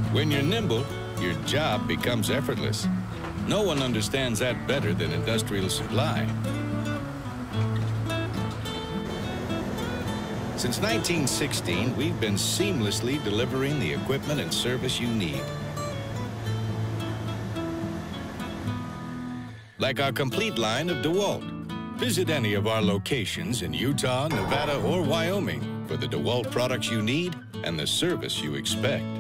When you're nimble, your job becomes effortless. No one understands that better than Industrial Supply. Since 1916, we've been seamlessly delivering the equipment and service you need. Like our complete line of DeWalt. Visit any of our locations in Utah, Nevada, or Wyoming for the DeWalt products you need and the service you expect.